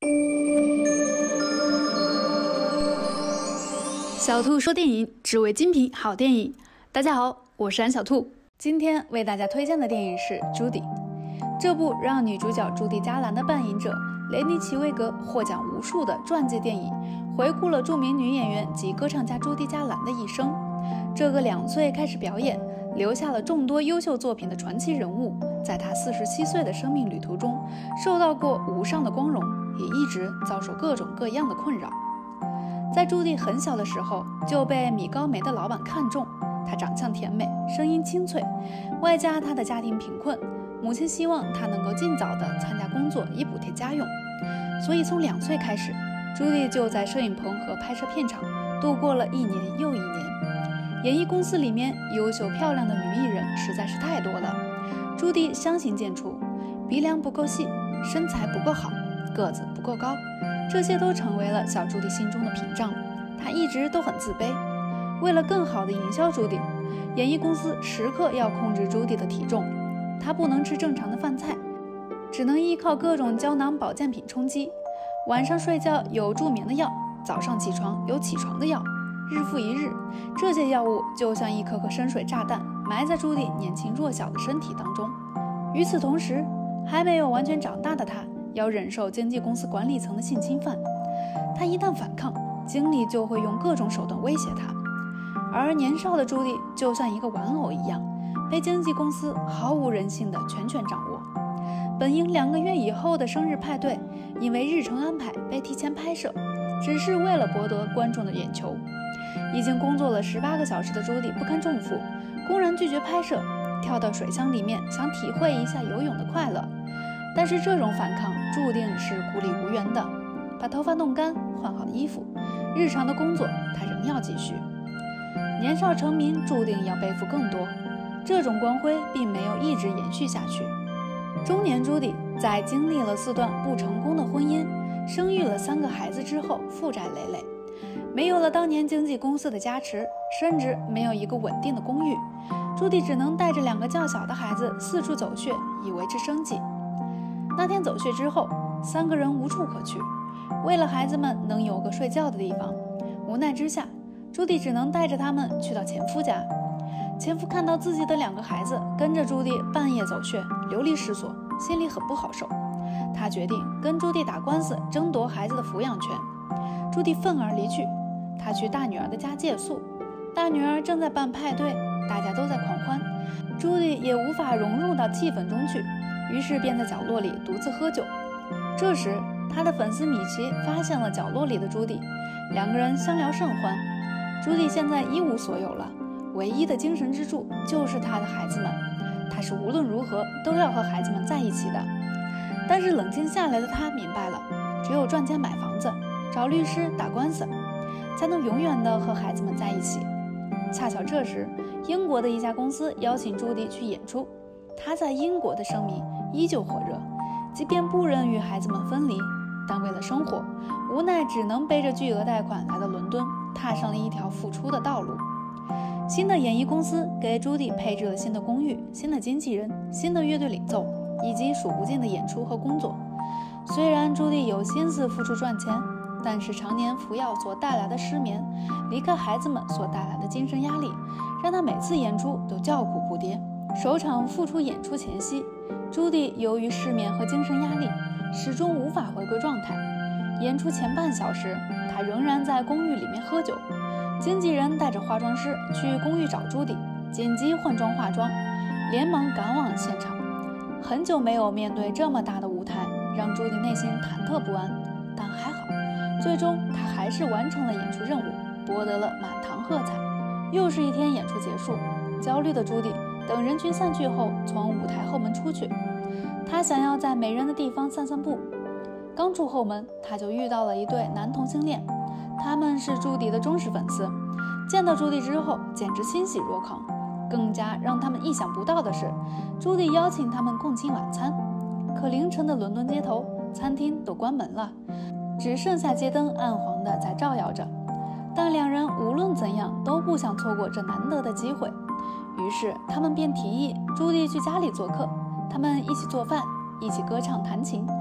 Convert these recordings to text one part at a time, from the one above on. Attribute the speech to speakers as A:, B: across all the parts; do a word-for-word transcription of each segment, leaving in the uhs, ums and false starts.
A: 小兔说电影，只为精品好电影。大家好，我是安小兔。今天为大家推荐的电影是《朱迪》。这部让女主角朱迪·加兰的扮演者雷尼·齐维格获奖无数的传记电影，回顾了著名女演员及歌唱家朱迪·加兰的一生。这个两岁开始表演，留下了众多优秀作品的传奇人物，在她四十七岁的生命旅途中，受到过无上的光荣，也一直遭受各种各样的困扰。在朱迪很小的时候就被米高梅的老板看中，她长相甜美，声音清脆，外加她的家庭贫困，母亲希望她能够尽早的参加工作以补贴家用，所以从两岁开始，朱迪就在摄影棚和拍摄片场度过了一年又一年。演艺公司里面优秀漂亮的女艺人实在是太多了，朱迪相形见绌，鼻梁不够细，身材不够好，个子不够高，这些都成为了小朱迪心中的屏障，她一直都很自卑。为了更好的营销朱迪，演艺公司时刻要控制朱迪的体重，她不能吃正常的饭菜，只能依靠各种胶囊保健品充饥，晚上睡觉有助眠的药，早上起床有起床的药，日复一日，这些药物就像一颗颗深水炸弹，埋在朱迪年轻弱小的身体当中。与此同时，还没有完全长大的她要忍受经纪公司管理层的性侵犯，她一旦反抗，经理就会用各种手段威胁她。而年少的朱迪就像一个玩偶一样，被经纪公司毫无人性的全权掌握。本应两个月以后的生日派对，因为日程安排被提前拍摄，只是为了博得观众的眼球。已经工作了十八个小时的朱迪不堪重负，公然拒绝拍摄，跳到水箱里面想体会一下游泳的快乐。但是这种反抗注定是孤立无援的，把头发弄干，换好衣服，日常的工作他仍要继续。年少成名注定要背负更多，这种光辉并没有一直延续下去。中年朱迪在经历了四段不成功的婚姻，生育了三个孩子之后，负债累累，没有了当年经纪公司的加持，甚至没有一个稳定的公寓，朱迪只能带着两个较小的孩子四处走穴，以维持生计。那天走穴之后，三个人无处可去，为了孩子们能有个睡觉的地方，无奈之下，朱迪只能带着他们去到前夫家。前夫看到自己的两个孩子跟着朱迪半夜走穴，流离失所，心里很不好受。他决定跟朱迪打官司，争夺孩子的抚养权。朱迪愤而离去，他去大女儿的家借宿。大女儿正在办派对，大家都在狂欢，朱迪也无法融入到气氛中去，于是便在角落里独自喝酒。这时他的粉丝米奇发现了角落里的朱迪，两个人相聊甚欢。朱迪现在一无所有了，唯一的精神支柱就是他的孩子们，他是无论如何都要和孩子们在一起的。但是冷静下来的他明白了，只有赚钱买房子，找律师打官司，才能永远的和孩子们在一起。恰巧这时，英国的一家公司邀请朱迪去演出，他在英国的声名依旧火热，即便不忍与孩子们分离，但为了生活，无奈只能背着巨额贷款来到伦敦，踏上了一条付出的道路。新的演艺公司给朱迪配置了新的公寓、新的经纪人、新的乐队领奏，以及数不尽的演出和工作。虽然朱迪有心思付出赚钱，但是常年服药所带来的失眠，离开孩子们所带来的精神压力，让他每次演出都叫苦不迭。首场复出演出前夕，朱迪由于失眠和精神压力，始终无法回归状态。演出前半小时，他仍然在公寓里面喝酒。经纪人带着化妆师去公寓找朱迪，紧急换装化妆，连忙赶往现场。很久没有面对这么大的舞台，让朱迪内心忐忑不安，但还好，最终他还是完成了演出任务，博得了满堂喝彩。又是一天演出结束，焦虑的朱迪等人群散去后，从舞台后门出去。他想要在没人的地方散散步，刚出后门，他就遇到了一对男同性恋，他们是朱迪的忠实粉丝，见到朱迪之后简直欣喜若狂。更加让他们意想不到的是，朱迪邀请他们共进晚餐。可凌晨的伦敦街头，餐厅都关门了，只剩下街灯暗黄的在照耀着。但两人无论怎样都不想错过这难得的机会，于是他们便提议朱迪去家里做客，他们一起做饭，一起歌唱弹琴。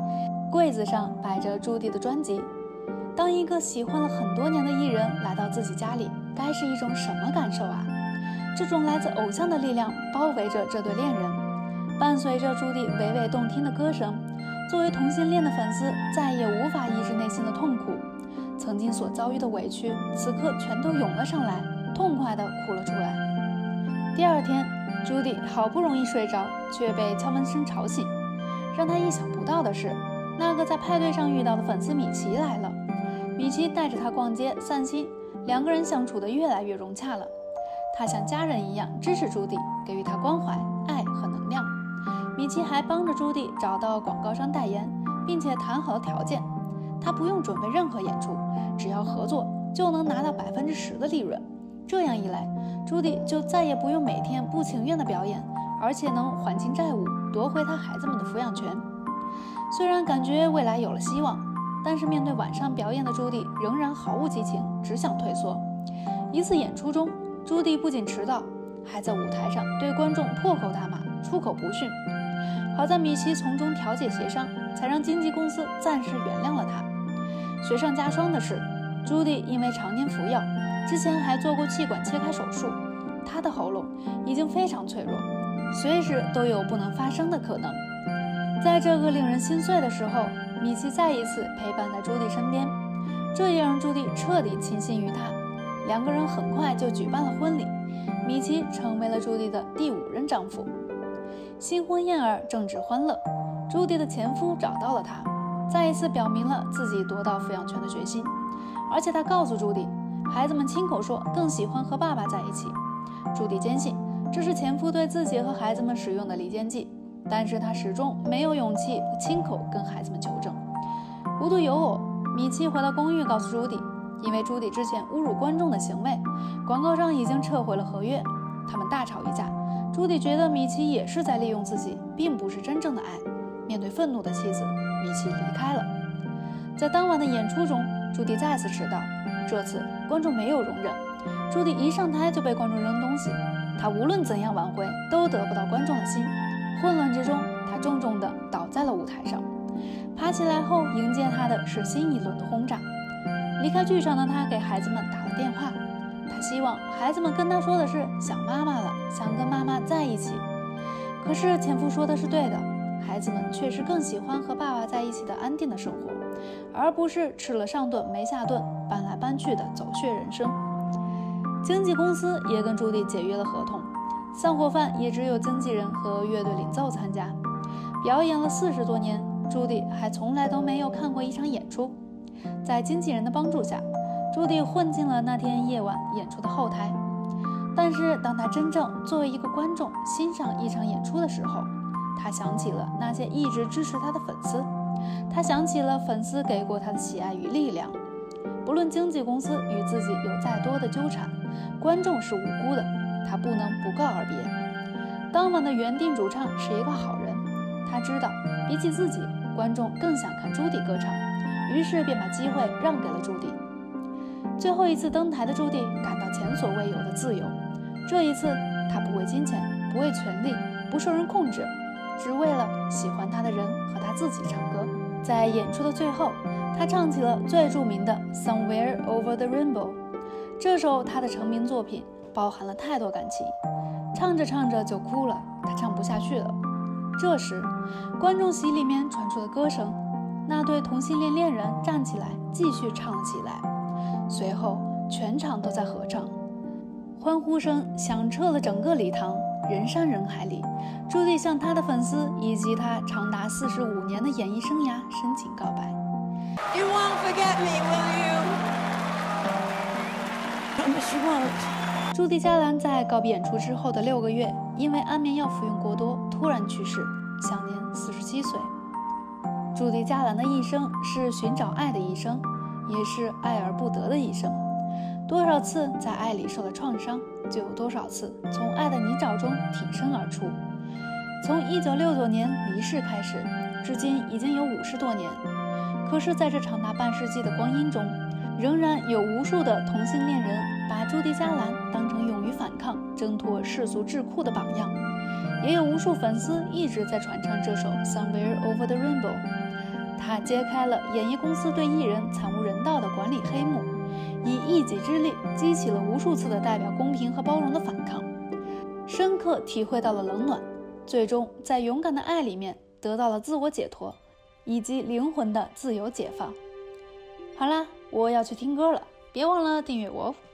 A: 柜子上摆着朱迪的专辑。当一个喜欢了很多年的艺人来到自己家里，该是一种什么感受啊？这种来自偶像的力量包围着这对恋人，伴随着朱迪娓娓动听的歌声，作为同性恋的粉丝再也无法抑制内心的痛苦，曾经所遭遇的委屈，此刻全都涌了上来，痛快地哭了出来。第二天，朱迪好不容易睡着，却被敲门声吵醒。让他意想不到的是，那个在派对上遇到的粉丝米奇来了。米奇带着他逛街散心，两个人相处得越来越融洽了。他像家人一样支持朱迪，给予他关怀、爱和能量。米奇还帮着朱迪找到广告商代言，并且谈好了条件，他不用准备任何演出，只要合作就能拿到百分之十的利润。这样一来，朱迪就再也不用每天不情愿的表演，而且能还清债务，夺回他孩子们的抚养权。虽然感觉未来有了希望，但是面对晚上表演的朱迪仍然毫无激情，只想退缩。一次演出中，朱迪不仅迟到，还在舞台上对观众破口大骂，出口不逊。好在米奇从中调解协商，才让经纪公司暂时原谅了他。雪上加霜的是，朱迪因为常年服药，之前还做过气管切开手术，他的喉咙已经非常脆弱，随时都有不能发声的可能。在这个令人心碎的时候，米奇再一次陪伴在朱迪身边，这也让朱迪彻底倾心于他。两个人很快就举办了婚礼，米奇成为了朱迪的第五任丈夫。新婚燕尔，正值欢乐，朱迪的前夫找到了他，再一次表明了自己夺到抚养权的决心。而且他告诉朱迪，孩子们亲口说更喜欢和爸爸在一起。朱迪坚信这是前夫对自己和孩子们使用的离间计，但是他始终没有勇气亲口跟孩子们求证。无独有偶，米奇回到公寓告诉朱迪，因为朱迪之前侮辱观众的行为，广告商已经撤回了合约。他们大吵一架，朱迪觉得米奇也是在利用自己，并不是真正的爱。面对愤怒的妻子，米奇离开了。在当晚的演出中，朱迪再次迟到，这次观众没有容忍，朱迪一上台就被观众扔东西，他无论怎样挽回都得不到观众的心。混乱之中，他重重地倒在了舞台上。爬起来后，迎接他的是新一轮的轰炸。离开剧场的他给孩子们打了电话，他希望孩子们跟他说的是想妈妈了，想跟妈妈在一起。可是前夫说的是对的，孩子们确实更喜欢和爸爸在一起的安定的生活，而不是吃了上顿没下顿，搬来搬去的走穴人生。经纪公司也跟朱迪解约了合同，散伙饭也只有经纪人和乐队领奏参加。表演了四十多年，朱迪还从来都没有看过一场演出。在经纪人的帮助下，朱迪混进了那天夜晚演出的后台。但是当他真正作为一个观众欣赏一场演出的时候，他想起了那些一直支持他的粉丝，他想起了粉丝给过他的喜爱与力量。不论经纪公司与自己有再多的纠缠，观众是无辜的，他不能不告而别。当晚的原定主唱是一个好人，他知道比起自己，观众更想看朱迪歌唱，于是便把机会让给了朱迪。最后一次登台的朱迪感到前所未有的自由，这一次他不为金钱，不为权力，不受人控制，只为了喜欢他的人和他自己唱歌。在演出的最后，他唱起了最著名的 Somewhere Over the Rainbow。 这首他的成名作品包含了太多感情，唱着唱着就哭了，他唱不下去了。这时观众席里面传出了歌声，那对同性恋恋人站起来继续唱了起来，随后全场都在合唱，欢呼声响彻了整个礼堂。人山人海里，朱迪向他的粉丝以及他长达四十五年的演艺生涯深情告白。
B: You won't forget me, will you? Promise you won't.
A: 朱迪·加兰在告别演出之后的六个月，因为安眠药服用过多，突然去世，享年四十七岁。朱迪·加兰的一生是寻找爱的一生，也是爱而不得的一生。多少次在爱里受了创伤，就有多少次从爱的泥沼中挺身而出。从一九六九年离世开始，至今已经有五十多年。可是，在这长达半世纪的光阴中，仍然有无数的同性恋人把朱迪·加兰当成勇于反抗、挣脱世俗桎梏的榜样，也有无数粉丝一直在传唱这首《Somewhere Over the Rainbow》。 他揭开了演艺公司对艺人惨无人道的管理黑幕，以一己之力激起了无数次的代表公平和包容的反抗，深刻体会到了冷暖，最终在勇敢的爱里面得到了自我解脱以及灵魂的自由解放。好啦，我要去听歌了，别忘了订阅我。